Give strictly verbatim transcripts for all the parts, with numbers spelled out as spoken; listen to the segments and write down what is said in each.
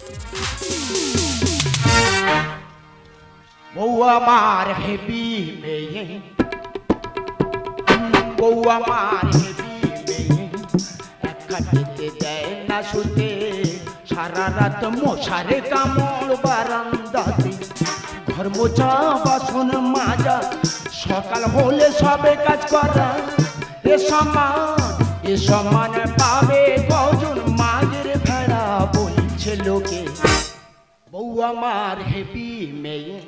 বউ আমার হেবি মেয়ে, বউ আমার হেবি মেয়ে, এক খাটিতে দেয় না শুতে, সারা রাত মশারে কামড় বারান্দাতে, ঘর মোছা বাসন মাজা, সকাল হলে সবে কাজ করা, এ সমান এ সমান পাবে কজন মাঝের ভেড়া বলছে লোকে। বউ আমার হেবি মেয়ে,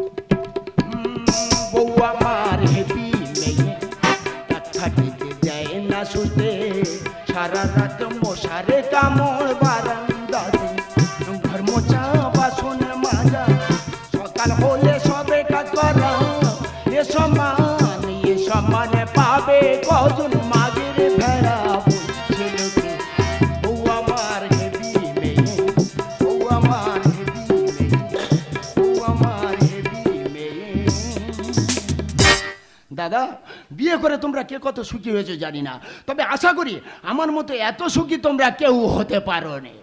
বউ আমার হেবি মেয়ে, এক খাটিতে দেয় না শুতে, সারা রাত মশারে কামড় বারান্দাতে, ঘর মোছা বাসন মাজা, সকাল হলে সবে কাজ করা, এ সমান এ সমান পাবে কজন মাঝের ভেড়া বলছে লোকে। বউ আমার হেবি মেয়ে, বউ আমার হেবি মেয়ে, বউ আমার হেবি মেয়ে। দাদা, বিয়ে করে তোমরা কে কত সুখী হয়েছে জানি না, তবে আশা করি আমার মতো এত সুখী তোমরা কেউ হতে পারো না।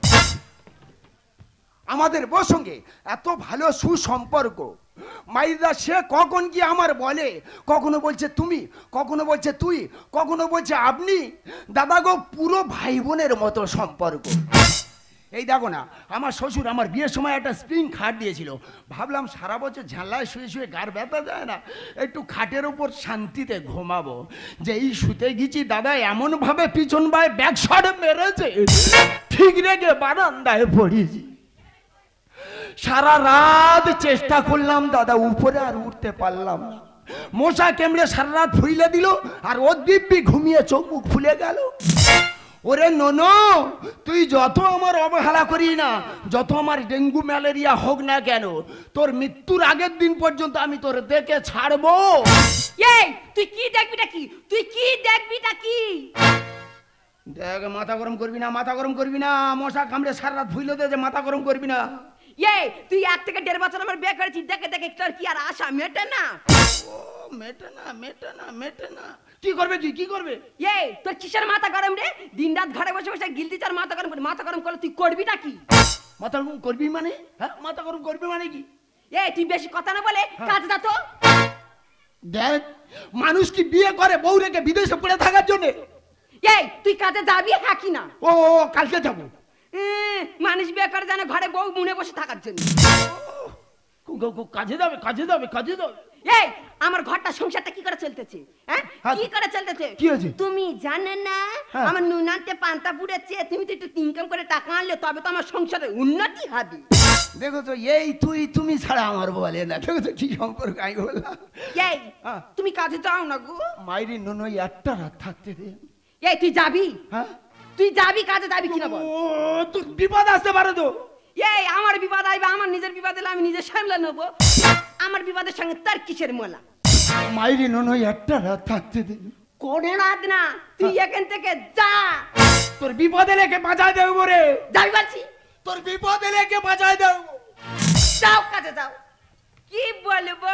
আমাদের বউর সঙ্গে এত ভালো সুসম্পর্ক, মাইদা সে কখন কি আমার বলে, কখনো বলছে তুমি, কখনো বলছে তুই, কখনো বলছে আপনি। দাদা গো, পুরো ভাই বোনের মতো সম্পর্ক। এই দেখো না, আমার শ্বশুর আমার বিয়ের সময় একটা স্প্রিং খাট দিয়েছিল, ভাবলাম সারা বছর ঝালায় শুয়ে শুয়ে গার ব্যথা যায় না, একটু খাটের উপর শান্তিতে ঘুমাবো। যে এই শুতে গেছি দাদা এমনভাবে পিছন বায় ব্যাক শট মেরেছে, ঠিক রেখে বারান্দায় পড়েছি। সারা রাত চেষ্টা করলাম দাদা, উপরে আর উঠতে পারলাম না, মশা কেমড়ে সারা রাত ফুইলে দিল, আর ও দিব্যি ঘুমিয়ে চোখ মুখ ফুলে গেল। ওরে ননো, তুই যত আমার অবহেলা করি না, যত আমার ডেঙ্গু ম্যালেরিয়া হোক না কেন, তোর মৃত্যুর আগের দিন পর্যন্ত আমি তোর দেখে ছাড়বো। এই তুই কি দেখবিটা কি, তুই কি দেখবিটা কি? দেখ, মাথা গরম করবি না, মাথা গরম করবি না, মশা কামড়ে সারা রাত ফুইলে দে, যে মাথা গরম করবি না। এই তুই এক থেকে দেড় বছর আমার বিয়ে করেছিস, দেখে দেখে তোর কি আর আশা মেটে না? ও মেটে না, মেটে না, মেটে না। কি করবে তুই, কি করবে? এই তোর কিসের মাথা গরম রে? দিন রাত ঘরে বসে বসে গিলতি চার মাথা গরম করে, মাথা গরম করলে তুই করবি না কি? মাথা গরম করবি মানে? হ্যাঁ, মাথা গরম করবি মানে কি? এই তুই বেশি কথা না বলে কাজ যা তো। দেখ, মানুষ কি বিয়ে করে বউ রেখে বিদেশে পড়ে থাকার জন্য? এই তুই কাজে যাবি হ্যাঁ কি না? ও কালকে যাবো। মানুষ বিয়ে করে জানে ঘরে বউ মুনে বসে থাকার জন্য। কাজে যাবে, কাজে যাবে, কাজে যাবে। এই আমার ঘরটা সংসারটা কি করে চলতেছে? হ্যাঁ, কি করে চলতেছে? কি হয়েছে? তুমি জানো না আমার নুনাতে পান্তা পুড়েছে, তুমি তো একটু ইনকাম করে টাকা আনলে তবে তো আমার সংসারের উন্নতি হবে। দেখো তো, এই তুই তুমি ছাড়া আমার বলে না, দেখো তো কি সম্পর্ক। আমি বললাম এই তুমি কাজে যাও না গো। মাইরি নুনো একটা রাত থাকতে দে। এই তুই যাবি? হ্যাঁ তুই যাবি কাজে, যাবি কিনা বল? ও তো বিপদ আসতে পারে তো। এই আমার বিপদ আইবে, আমার নিজের বিপদ এলে আমি নিজে সামলে নেবো, আমার বিপদের সঙ্গে তার কিসের মোলা? মাইরি নুনো একটা রাত থাকতে দে। কোনো রাত না, তুই এখান থেকে যা। তোর বিপদে লেগে বাঁচাই দেবো রে। যাবি বলছি? তোর বিপদে লেগে বাঁচাই দেবো। যাও কাজে যাও। কি বলবো?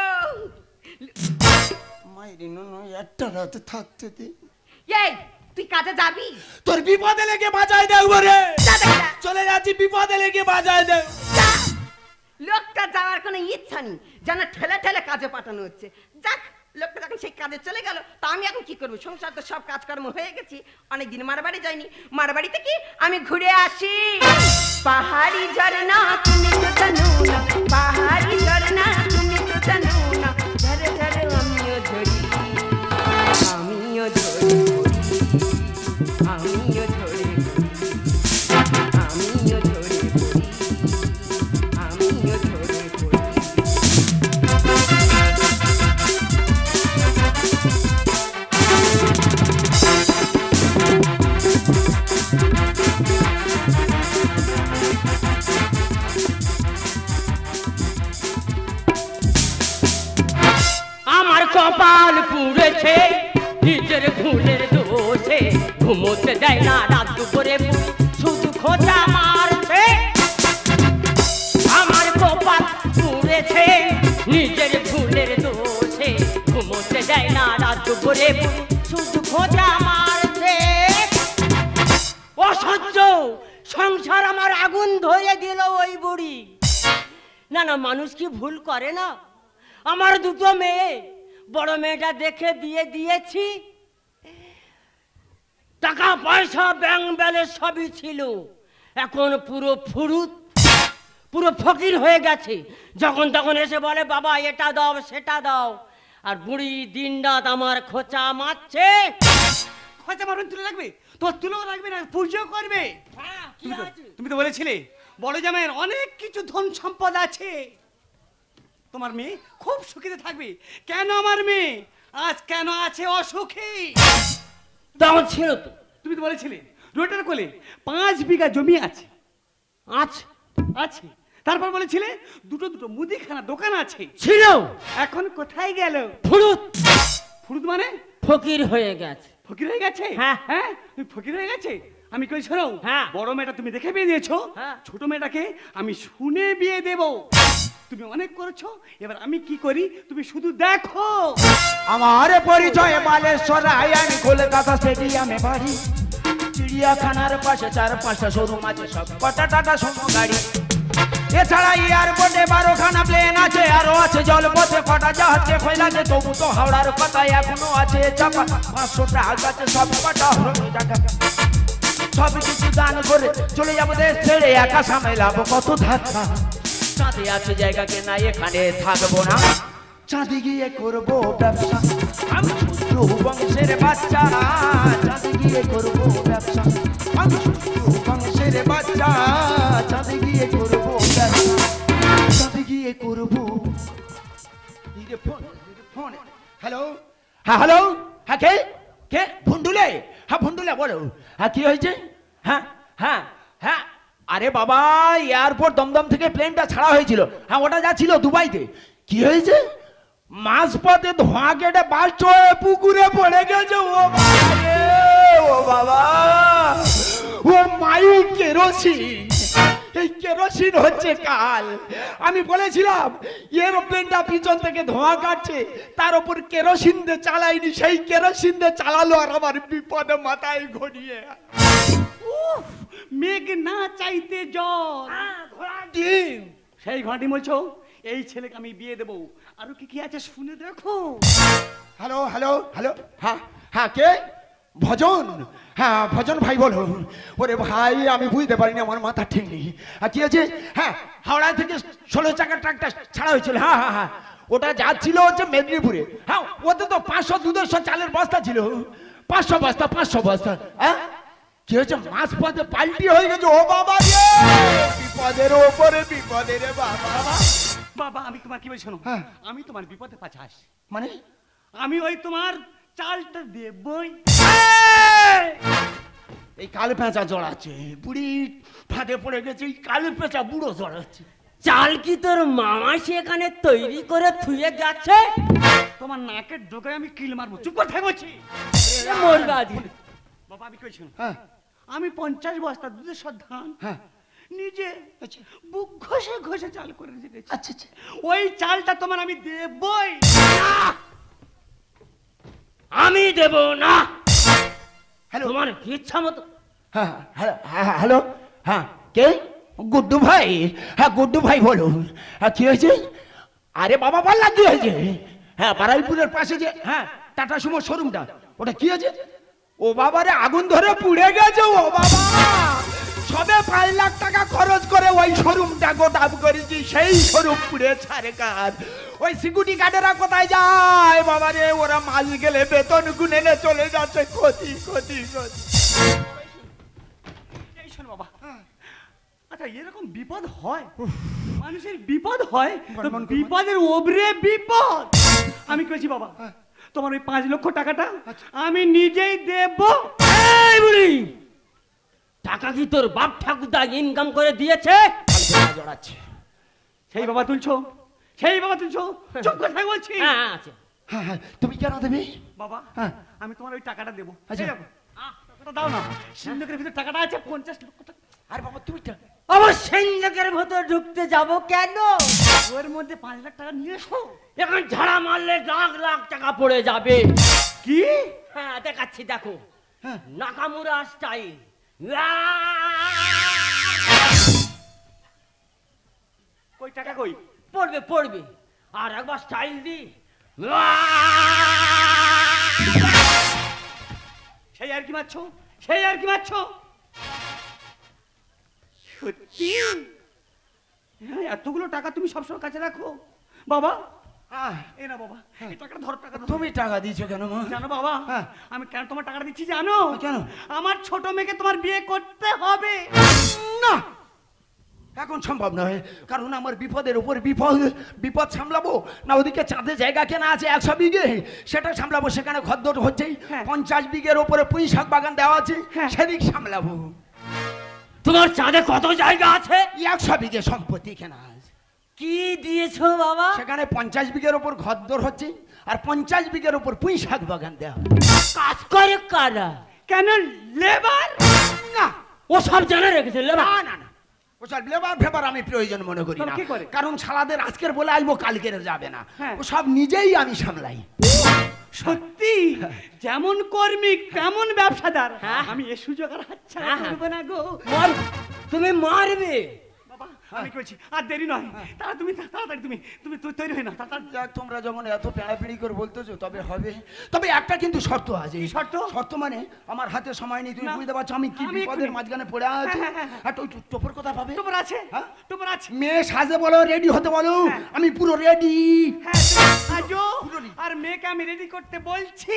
মাইরি নুনো একটা রাত থাকতে দে। এই তুই কাজে যাবি? তোর বিপদে লেগে বাঁচাই দেবো রে। চলে যাচ্ছি, বিপদে লেগে বাঁচাই দেবো। লোকটা যাওয়ার কোনো ইচ্ছা নেই, যেন ঠেলে ঠেলে কাজে পাঠানো হচ্ছে। যাক, লোকটা যখন সেই কাজে চলে গেল, তা আমি এখন কি করবো? সংসার তো সব কাজকর্ম হয়ে গেছি, অনেকদিন মার বাড়ি যাইনি, মার বাড়ি থেকে আমি ঘুরে আসি। পাহাড়ি ঝরনা তুমি তো জানো না, পাহাড়ি ঝরনা তুমি তো জানো না, ঝরে ঝরে আমিও ঝরি, আমিও ঝরি, আমিও ঝরে, আমিও ঝরে, আমিও ঝরে পড়ি। আমার কপাল পুড়েছে নিজের ভুলের দোষে, ঘুমোতে দেয় না রাত দুপুরে, শুধু খোঁজা মারছে। আমার কপাল পুড়েছে নিজের ভুলের দোষে, ঘুমোতে দেয় না রাত দুপুরে, শুধু খোঁজা মারছে। অসহ্য সংসার আমার আগুন ধরে দিল ওই বুড়ি। না না, মানুষ কি ভুল করে না? আমার দুটো মেয়ে, বড় মেয়েটা দেখে বিয়ে দিয়েছি, টাকা পয়সা ব্যাংক ব্যালেন্স সবই ছিল, এখন পুরো ফুরুত, পুরো ফকির হয়ে গেছে। যখন তখন এসে বলে বাবা এটা দাও সেটা দাও, আর বুড়ি দিন রাত আমার খোঁচা মারছে। খোঁচা মারুন, তুলে রাখবে? তোমার তুলেও রাখবে না, পুজো করবে। হ্যাঁ, কি তুমি তো- আছে? তুমি তো বলেছিলে বড় জামাইয়ের অনেক কিছু ধন সম্পদ আছে, তোমার মেয়ে খুব সুখীতে থাকবে। কেন আমার মেয়ে আজ কেন আছে অসুখী? দাও ছিল তো। তুমি তো বলেছিলে রোটার কোলে পাঁচ বিঘা জমি আছে। আচ্ছা, আছে। তারপর বলেছিলে দুটো দুটো মুদিখানা দোকান আছে। ছিল। এখন কোথায় গেল? ফুরুত, ফুরুত মানে ফকির হয়ে গেছে। ফকির হয়ে গেছে? হ্যাঁ। হ্যাঁ, তুমি ফকির হয়ে গেছে। আমি কই শোনো, হ্যাঁ। বড় মেয়েটা তুমি দেখে বিয়ে দিয়েছো, হ্যাঁ। ছোট মেয়েটাকে আমি শুনে বিয়ে দেব। তুমি অনেক করেছো, এবার আমি কি করি তুমি শুধু দেখো। আমার পরিচয় বালেশ্বর, আমি কলকাতা স্টেডিয়ামে বাড়ি, চিড়িয়াখানার পাশে চার পাঁচটা শোরুম আছে, সব কটা টাটা সুমো গাড়ি। এছাড়া এয়ারপোর্টে বারোখানা প্লেন আছে, আরো আছে জলপথে কটা জাহাজে ফেলাছে, তবু তো হাওড়ার কথা এখনো আছে চাপা। পাঁচশো টাকা আছে সব কটা হলো টাকা, সব কিছু দান করে চলে যাবো দেশ ছেড়ে, একা সামলাবো কত ধাক্কা। চাঁদে আছে জায়গা কেনা, এখানে থাকবো না, চাঁদে গিয়ে করবো ব্যবসা। আমি সূর্য বংশের বাচ্চা, চাঁদে গিয়ে করবো ব্যবসা। আমি সূর্য বংশের বাচ্চা, চাঁদে গিয়ে করবো ব্যবসা, চাঁদে গিয়ে করবো। ফোন, হ্যালো, হ্যাঁ হ্যালো, হ্যাঁ কে কে ভুন্ডুলে? হ্যাঁ ভুন্ডুলে বলো, হ্যাঁ কি হয়েছে? হ্যাঁ হ্যাঁ হ্যাঁ, আরে বাবা এয়ারপোর্ট দমদম থেকে প্লেনটা ছাড়া হয়েছিল, হ্যাঁ ওটা যাচ্ছিল দুবাইতে। কি হয়েছে? মাঝপথে ধোঁয়া কেটে বাস চড়ে পুকুরে পড়ে গেছে। ও বাবা রে, ও বাবা, ও মাই কেরোসিন, এই কেরোসিন হচ্ছে কাল। আমি বলেছিলাম এরোপ্লেনটা পিছন থেকে ধোঁয়া কাটছে, তার উপর কেরোসিন দিয়ে চালাইনি, সেই কেরোসিন দিয়ে চালালো আর আমার বিপদে মাথায় ঘনিয়ে। উফ, মেঘ না চাইতে জল, ডিম সেই ঘাঁটি বলছো এই ছেলেকে আমি বিয়ে দেবো। আরো কি কি আছে শুনে দেখো। হ্যালো হ্যালো হ্যালো, হ্যাঁ হ্যাঁ কে? ভজন, হ্যাঁ ভজন ভাই বলো। ওরে ভাই আমি বুঝতে পারিনি, আমার মাথা ঠিক নেই। আর কি আছে? হ্যাঁ হাওড়া থেকে ষোলো চাকার ট্রাকটা ছাড়া হয়েছিল, হ্যাঁ হ্যাঁ হ্যাঁ, ওটা যাচ্ছিল হচ্ছে মেদিনীপুরে। হ্যাঁ ওতে তো পাঁচশো দুশো চালের বস্তা ছিল, পাঁচশো বস্তা পাঁচশো বস্তা। হ্যাঁ কি হয়েছে? মাছ পথে পাল্টি হয়ে গেছে। ও বাবা রে, বিপদের ওপরে বিপদের বাবা। বাবা আমি তোমার কি বলছি শোনো, হ্যাঁ। আমি তোমার বিপদে পাচাস, মানে আমি ওই তোমার চালটা দেবই। এই কালো পেঁচা জড়াচ্ছে, বুড়ি ফাঁদে পড়ে গেছে, এই কালো পেঁচা বুড়ো জড়াচ্ছে। চাল কি তোর মামা সেখানে তৈরি করে থুয়ে গেছে? তোমার নাকের ডোকায় আমি কিল মারবো, চুপ করে থাকবো। মরবে আজকে। বাবা আমি কই শোনো, হ্যাঁ আমি পঞ্চাশ বস্তা দুধের সব ধান হ্যাঁ, নিজে আচ্ছা বুক ঘষে ঘষে চাল করে রেখেছি। আচ্ছা আচ্ছা, ওই চালটা তোমার আমি দেবই। আমি দেব না। হ্যালো তোমার ইচ্ছা মতো। হ্যাঁ হ্যাঁ হ্যাঁ হ্যালো, হ্যাঁ কে? গুড্ডু ভাই, হ্যাঁ গুড্ডু ভাই বলো, হ্যাঁ কি হয়েছে? আরে বাবা বললা কি হয়েছে? হ্যাঁ বারাইপুরের পাশে যে হ্যাঁ টাটা সুমো শোরুমটা, ওটা কি হয়েছে? ও বাবারে আগুন ধরে পুড়ে গেছে। ও বাবা, সবে পাঁচ লাখ টাকা খরচ করে ওই শোরুমটা গোটাপ করেছি, সেই শোরুম পুড়ে ছাড়ে কাজ। ওই সিকিউরিটি গার্ডেরা কোথায় যায় বাবারে? ওরা মাল গেলে বেতন গুনে চলে যাচ্ছে, ক্ষতি ক্ষতি ক্ষতি। এই শোনো বাবা, আচ্ছা এরকম বিপদ হয়, মানুষের বিপদ হয় তো বিপদের ওবরে বিপদ। আমি কইছি বাবা তোমার ওই পাঁচ লক্ষ টাকাটা আমি নিজেই দেব। এই বুড়ি, টাকা কি তোর বাপ ঠাকুরদা ইনকাম করে দিয়েছে? জড়াচ্ছে। সেই বাবা তুলছো, সেই বাবা তুলছো, চুপ করে থাক বলছি। হ্যাঁ আছে। হ্যাঁ হ্যাঁ, তুমি কেন দেবে? বাবা হ্যাঁ। আমি তোমার ওই টাকাটা দেবো। আচ্ছা। এই দেখো, আহ, টাকাটা দাও না, সিন্ধুকের ভিতরে টাকাটা আছে পঞ্চাশ লক্ষ টাকা। আরে বাবা তুমি আবার সিন্ধুকের ভেতর ঢুকতে যাব কেন? ওর মধ্যে পাঁচ লাখ টাকা নিয়ে এসো। এখন ঝাড়া মারলে লাখ লাখ টাকা পড়ে যাবে। কি? হ্যাঁ দেখাচ্ছি, দেখো হ্যাঁ। Nakamura style. পড়বে পড়বে আর একবার স্টাইল দি সেই আর কি মারছো সেই আর কি মারছো সত্যি হ্যাঁ, এতগুলো টাকা তুমি সবসময় কাছে রাখো বাবা আহ, এই না বাবা এই টাকাটা ধর টাকা তুমি টাকা দিয়েছো কেন মা? জানো বাবা হ্যাঁ। আমি কেন তোমার টাকাটা দিচ্ছি জানো কেন? আমার ছোট মেয়েকে তোমার বিয়ে করতে হবে না, এখন সম্ভব নয়, কারণ আমার বিপদের উপর বিপদ বিপদ সামলাবো না। ওদিকে চাঁদে জায়গা কেনা আছে একশো বিঘে, সেটা সামলাবো। সেখানে ঘরদোর হচ্ছেই হ্যাঁ। পঞ্চাশ বিঘের ওপরে পুঁই শাক বাগান দেওয়া আছে, হ্যাঁ। সেদিক সামলাবো। তোমার চাঁদে কত জায়গা আছে? একশো বিঘে সম্পত্তি কেনা আছে, কি দিয়েছো বাবা? সেখানে পঞ্চাশ বিঘের ওপর ঘরদোর হচ্ছে আর পঞ্চাশ বিঘের ওপর পুঁই শাক বাগান দেওয়া। কাজ করে কারা? কেন লেবার না, ও সব জানা রেখেছে লেবা? না না না, ওসব লেবার ফেবার আমি প্রয়োজন মনে করি তবে না, কি করে? কারণ শালাদের আজকের বলে আসবো কালকের যাবে না, হ্যাঁ। ও সব নিজেই আমি সামলাই। সত্যি যেমন কর্মিক তেমন ব্যবসাদার হ্যাঁ। আমি এ সুযোগ আর হাতছাড়া হ্যাঁ, হ্যাঁ। করবো না গো মার তুমি মারবে। বাবা আমি কইছি আর দেরি নয় তারা তুমি তাড়াতাড়ি তুমি তুমি তুই তৈরি হয়ে না তাড়াতাড়ি যাক, তোমরা যখন এত পেড়াপিড়ি করে বলতেছো তবে হবে। তবে একটা কিন্তু শর্ত আছে। শর্ত? শর্ত মানে আমার হাতে সময় নেই, তুমি না। বুঝতে পারছো আমি কি আমি বিপদের এক্ষুনি- মাঝখানে পড়ে আছি। হ্যাঁ, হ্যাঁ, হ্যাঁ। আর তুই টোপর কথা পাবে, তোমার আছে হ্যাঁ? তোমার আছে মেয়ে সাজে বলো, রেডি হতে বলো, হ্যাঁ। আমি পুরো রেডি। হ্যাঁ তুমি আজো পুরোনি। আর মেয়েকে আমি রেডি করতে বলছি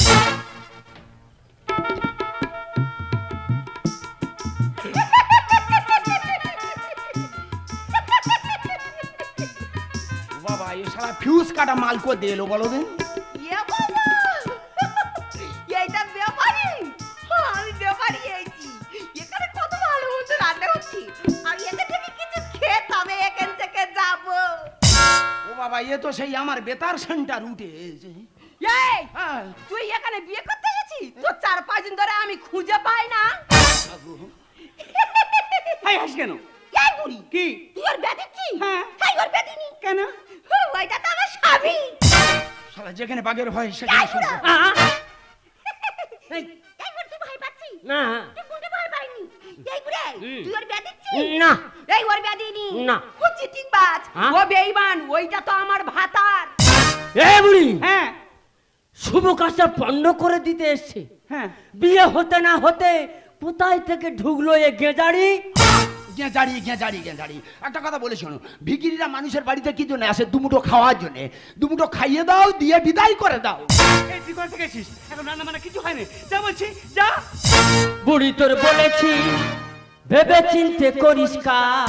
বাবা এ শালা ফিউজ কাটা মাল করে দিয়ে এলো, বলো দিন। ইয়ে বাবা! এইটা ব্যাপারি? হ্যাঁ, আমি ব্যাপারি এইছি। এখানে কত ভালো মন্দ রান্না হচ্ছে। আমি এখান থেকে কিছু খেয়ে তবে এখান থেকে যাবো। ও বাবা, এ তো সেই আমার বেতার সেন্টার উঠে এসে। এই, হ্যাঁ। তুই এখানে বিয়ে করতে গেছিস? তোর চার পাঁচ দিন ধরে আমি খুঁজে পাই না। হাই হাস কেন এই বুড়ি, কি তুই ওর বেদিচ্ছি? হ্যাঁ। হাই ওর বেদিনি। কেন ওইটা তো আমার স্বামী। শালা যেখানে বাগের ভয় সেখানে এই বুড়া। শুনতে। আহ, এই, এই বুড়ি, তুই ভয় পাচ্ছিস? না তুই কোনটা ভয় পাইনি? এই বুড়ে, হুম। তুই ওর বেদিচ্ছি? না এই ওর বেদিনি। না। ও চিটিংবাজ, হ্যাঁ? ও বেঈমান, ওইটা তো আমার ভাতার। এ বুড়ি, হ্যাঁ শুভ কাজটা পণ্ড করে দিতে এসছে। হ্যাঁ বিয়ে হতে না হতে কোথায় থেকে ঢুকলো এ গেজাড়ি? গেঁজাড়ি গেঁজাড়ি গেঁজাড়ি। একটা কথা বলে শোনো, ভিখিরিরা মানুষের বাড়িতে কি জন্য আসে? দুমুঠো খাওয়ার জন্য। দুমুঠো খাইয়ে দাও, দিয়ে বিদায় করে দাও। এই তুই কোথা থেকে এসেছিস এখন রান্না বান্না কিছু হয়নি যা বলছি যা বুড়ি তোর বলেছি ভেবে চিনতে করিস কাজ,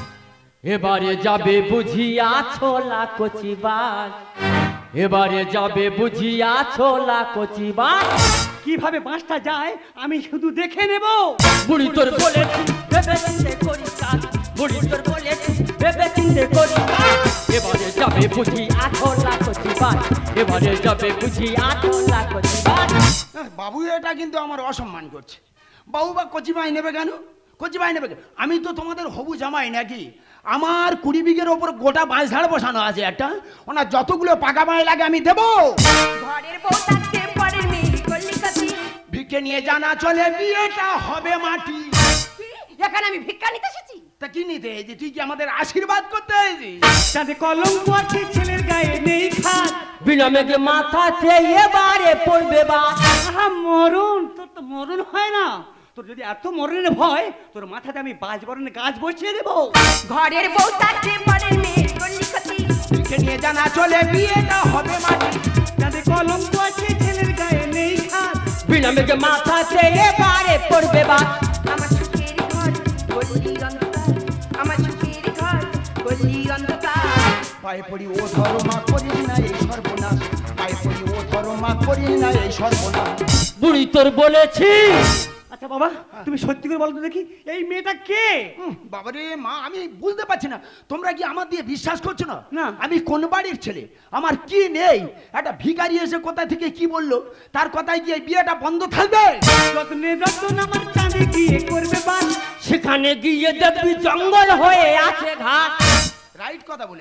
এবারে যাবে বুঝিয়া ছোলা কচিবাস, এবারে যাবে বুঝিয়া ছোলা কচিবাস। কিভাবে বাঁশটা যায় আমি শুধু দেখে নেব বুড়ি তোর বলেছি ভেবে চিনতে করিস কাজ, বুড়ি তোর বলেছি ভেবে চিনতে করিস কাজ, এবারে যাবে বুঝিয়া ছোলা কচিবাস, এবারে যাবে বুঝিয়া ছোলা কচিবাস। হ্যাঁ, বাবু এটা কিন্তু আমার অসম্মান করছে। বাবু বা কচিমাই নেবে কেন? কচিমাই নেবে কেন? আমি তো তোমাদের হবু জামাই নাকি? আমার কুড়ি বিঘের ওপর গোটা বাঁশ ঝাড় বসানো আছে একটা, ওনার যতগুলো পাকা বাঁশ লাগে আমি দেবো। ঘরের বউ থাকতে পরের মেয়ে করলি কাতি। ভিক্ষে নিয়ে জানা চলে বিয়েটা হবে মাটি। এখানে আমি ভিক্ষা নিতে এসেছি। তা কি নিতে এসেছিস? তুই কি আমাদের আশীর্বাদ করতে এসেছিস? যাতে কলঙ্ক আছে ছেলের গায়ে নেই খাত বিনা মেঘে মাথাতে এবারে পড়বে বা। আহা মরণ তোর তো মরণ হয় না তোর যদি এত মরণের ভয় তোর মাথাতে আমি বাজ বরণে গাছ বসিয়ে দেবো ঘরের বউ থাকতে পরের মেয়ে করলি কাতি। ভিক্ষে নিয়ে জানা চলে বিয়েটা হবে মাটি। যাতে কলঙ্ক আছে ছেলের গায়ে নেই খাত বিনা মেঘে মাথাতে এবারে পড়বে বা। আমার সুখের ঘর গল্লি অন্ধকার, আমার সুখের ঘর গল্লি অন্ধকার। পায়ে পড়ি ও ধর্মা করিস না এই সর্বনাশ, পায়ে পড়ি ও ধর্মা করিস না এই সর্বনাশ। বুড়ি তোর বলেছি। আচ্ছা বাবা তুমি সত্যি করে বলো তো দেখি এই মেয়েটা কে হুম, বাবারে মা, আমি বুঝতে পারছি না তোমরা কি আমার দিয়ে বিশ্বাস করছো না? না। আমি কোন বাড়ির ছেলে, আমার কি নেই? একটা ভিখারি এসে কোথা থেকে কি বললো, তার কথায় কি এই বিয়েটা বন্ধ থাকবে? যত্নে যত্ন আমার চাঁদে গিয়ে করবে বাস সেখানে গিয়ে দেখবি জঙ্গল হয়ে আছে ঘাট। রাইট কথা বলেছে। ও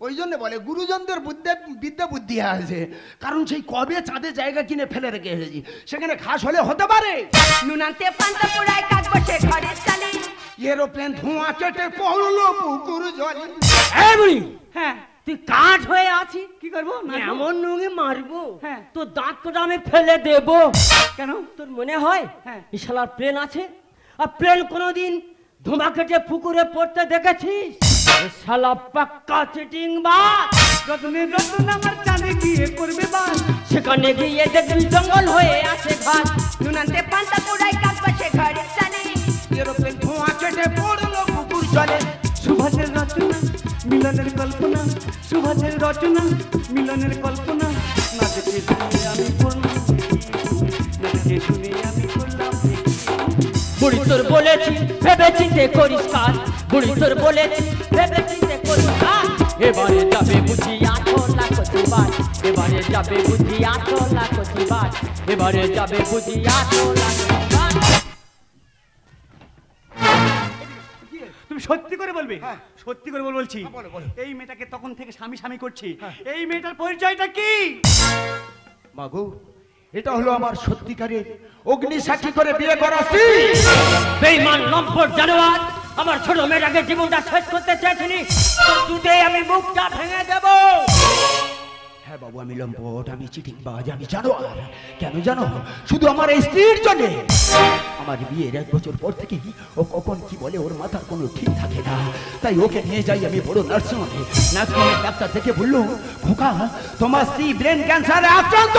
ওই জন্য বলে গুরুজনদের বুদ্ধে বিদ্যা বুদ্ধি আছে, কারণ সেই কবে চাঁদে জায়গা কিনে ফেলে রেখে এসেছি, সেখানে ঘাস হলে হতে পারে। নুনান্তে পান্তা পোড়ায় কাক বসে ঘরের চালে, এরোপ্লেন ধোঁয়া কেটে পড়লো পুকুর জলে। এই বুড়ি, হ্যাঁ তুই কাঠ হয়ে আছিস, কি করবো? নাচবো? এমন নুঙে মারবো, হ্যাঁ। তোর দাঁত কোটা আমি ফেলে দেবো। কেন? তোর মনে হয় হ্যাঁ। বিশালার প্লেন আছে? আর প্লেন কোনোদিন ধোঁয়া কেটে পুকুরে পড়তে দেখেছিস? এ শালা পাক্কা চিটিং বাজ। রতনের রতন আমার চাঁদে গিয়ে করবে বাস, সেখানে গিয়ে দেখবি জঙ্গল হয়ে আছে ঘাস। নুনান্তে পান্তা পোড়ায় কাক বসে ঘরের চালে, এরোপ্লেন ধোঁয়া কেটে পড়লো পুকুর জলে। সুভাষের রচনা মিলনের কল্পনা, সুভাষের রচনা মিলনের কল্পনা, না দেখে শুনে আমি করলাম, না দেখে শুনে আমি করলাম। বুড়ি তোর বলেছি ভেবে চিন্তে করিস কাজ, বুড়ি তোর বলেছি ভেবে চিন্তে করিস কাজ। এবারে যাবে বুঝি আঠো লাখ বার, এবারে যাবে বুঝি আঠো লাখ বার, এবারে যাবে বুঝি আঠো লাখ বার। তুমি সত্যি করে বলবে? হ্যাঁ। সত্যি করে বল বলছি। বলো, বলো। এই মেয়েটাকে তখন থেকে স্বামী স্বামী করছি, এই মেয়েটার পরিচয়টা কি? মাগো, এটা হলো আমার সত্যিকারের অগ্নি সাক্ষী করে বিয়ে করা স্ত্রী। বেঈমান লম্পট জানোয়ার, আমার ছোট মেয়েটাকে জীবনটা শেষ করতে চেয়েছিলি, তোর দুধে আমি মুখটা ভেঙে দেব। হ্যাঁ বাবু, আমি লম্পট, আমি চিটিংবাজ, আমি জানোয়ার। কেন জানো? শুধু আমার এই স্ত্রীর জন্য। আমার বিয়ের এক বছর পর থেকে ও কখন কি বলে ওর মাথার কোনো ঠিক থাকে না, তাই ওকে নিয়ে যাই আমি বড় নার্সিংহোমে। নার্সিংহোমের ডাক্তার থেকে বললো, খোকা তোমার স্ত্রী ব্রেন ক্যান্সারে আক্রান্ত।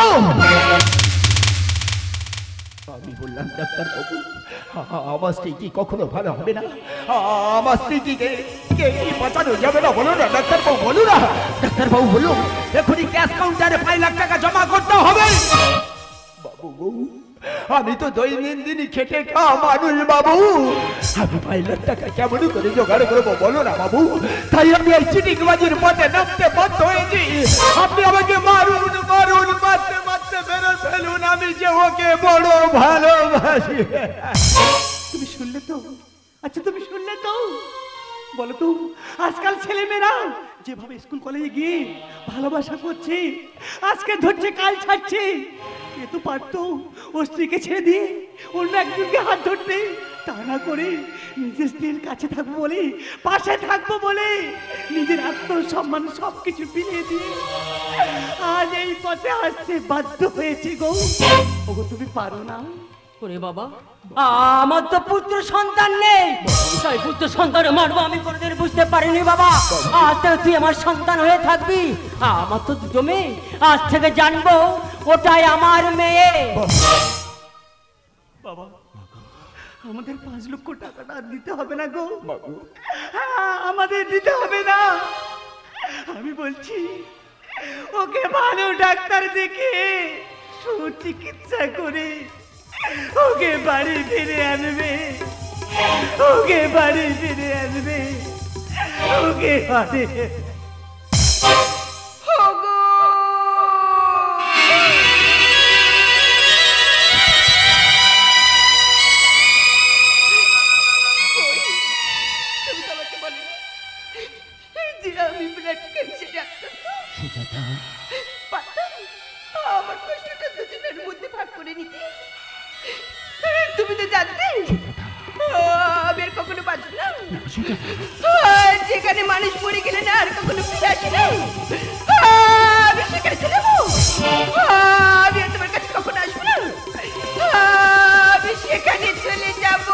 আমি বললাম, ডাক্তার বাবু আমার স্ত্রী কি কখনো ভালো হবে না? আমার স্ত্রীকে কি বাঁচানো যাবে না? বলো না ডাক্তারবাবু, বলো না। ডাক্তারবাবু বললো, এখনই ক্যাশ কাউন্টারে পাঁচ লাখ টাকা জমা করতে হবে। বাবু গো, আমি তো দৈনন্দিনই খেটে খাওয়া মানুষ বাবু, আমি পাঁচ লাখ টাকা কেমন করে জোগাড় করবো বলো না বাবু? তাই আমি এই চিটিংবাজির পথে নামতে বাধ্য হয়েছি। আপনি আমাকে মারুন মারুন, মারতে মারতে বেরো ফেলুন, আমি যে ওকে বড় ভালোবাসি। তুমি শুনলে তো? আচ্ছা তুমি শুনলে তো? বলো তো, আজকাল ছেলে মেয়েরা যেভাবে স্কুল কলেজে গিয়ে ভালোবাসা করছে, আজকে ধরছে কাল ছাড়ছে, এ তো পারতো ওর স্ত্রীকে ছেড়ে দিয়ে অন্য একজনকে হাত ধরতে। তা না করে নিজের স্ত্রীর কাছে থাকবো বলে, পাশে থাকবো বলে, নিজের আত্মসম্মান সবকিছু বিলিয়ে দিয়ে আজ এই পথে আসতে বাধ্য হয়েছে গো। ওগো তুমি পারো না? ওরে বাবা, আমার তো পুত্র সন্তান নেই, তাই পুত্র সন্তান মারবো আমি কোনোদিন বুঝতে পারিনি বাবা। আজ থেকে তুই আমার সন্তান হয়ে থাকবি। আমার তো দুটো মেয়ে, আজ থেকে জানবো ওটাই আমার মেয়ে। বাবা, আমাদের পাঁচ লক্ষ টাকাটা দিতে হবে না গো। হ্যাঁ, আমাদের দিতে হবে না। আমি বলছি, ওকে ভালো ডাক্তার দেখে সুচিকিৎসা করে ওকে বাড়ি ফিরে আনবে, ওকে বাড়ি ফিরে আনবে, ওকে বাড়ি। আমার কষ্টটা দুজনের মধ্যে ভাগ করে নিতে তুমি তো জানতে আমি আর কখনো বাঁচব না। যেখানে মানুষ মরে গেলে না আর কখনো ফিরে আসে না, আমি সেখানে চলে যাবো। আমি আর তোমার কাছে কখনো আসবো না, আমি সেখানে চলে যাব।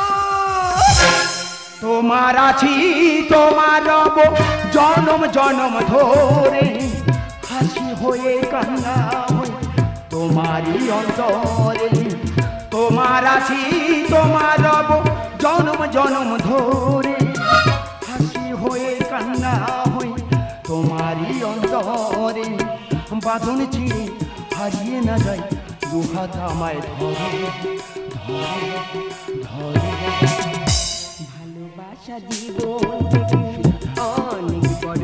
তোমার আছি তোমার রব জনম জনম ধরে, হাসি হয়ে কান্না হয়ে তোমারই অন্তরে। তোমার আছি তোমার রব জনম জনম ধরে, হাসি হয়ে কান্না হয়ে তোমারই অন্তরে। বাঁধন ছিঁড়ে হারিয়ে না যায়, দুহাত আমায় ধরে ধরে ধরে। ভালোবাসা জীবন অনেক বড়,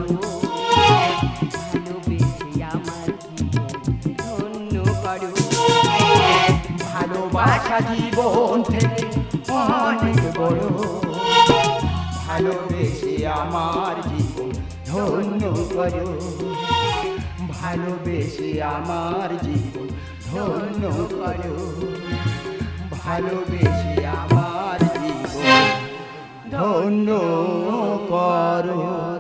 ভালোবেসে আমার জীবন ধন্য করো। ভালোবাসা জীবন থেকে অনেক বড়, ভালোবেসে আমার জীবন ধন্য করো, ভালোবেসে আমার জীবন ধন্য করো, ভালোবেসে আমার জীবন ধন্য করো।